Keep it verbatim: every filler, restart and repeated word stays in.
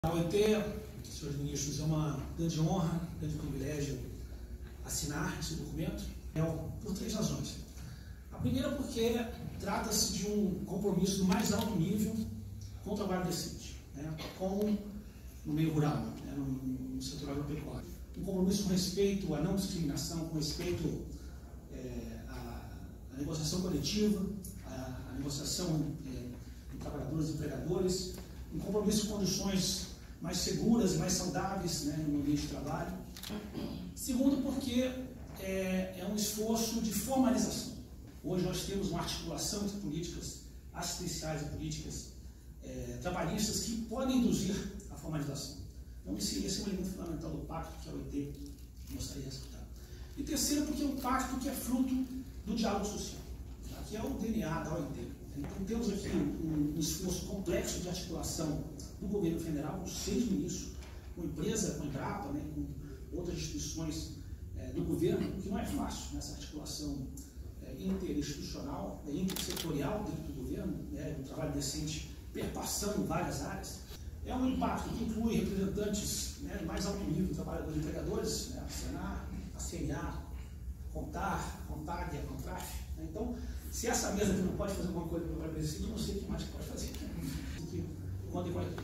A O I T, senhores ministros, é uma grande honra, um grande privilégio assinar esse documento, é por três razões. A primeira porque trata-se de um compromisso do mais alto nível com o trabalho decente, né, com no meio rural, né, no, no setor agropecuário. Um compromisso com respeito à não discriminação, com respeito é, à, à negociação coletiva, à, à negociação é, de trabalhadores e empregadores, um compromisso com condições mais seguras e mais saudáveis, né, no ambiente de trabalho. Segundo, porque é, é um esforço de formalização. Hoje nós temos uma articulação entre políticas assistenciais e políticas é, trabalhistas que podem induzir a formalização. Então esse, esse é um elemento fundamental do pacto que a O I T gostaria de ressaltar. E terceiro, porque é um pacto que é fruto do diálogo social, tá, que é o D N A da O I T. Então temos aqui um, um esforço complexo de articulação do governo federal, com seis ministros, com empresa, com a Embrapa, né, com outras instituições é, do governo, que não é fácil nessa articulação é, interinstitucional, é, intersetorial dentro do governo, né, um trabalho decente perpassando várias áreas. É um impacto que inclui representantes, né, de mais alto nível, trabalhadores e empregadores, né, a Senar, a C N A, a Contar, a Contag, a Contraf. Né. Então, se essa mesa aqui não pode fazer alguma coisa para o trabalho decente, eu não sei o que mais pode fazer. Né. Contem com a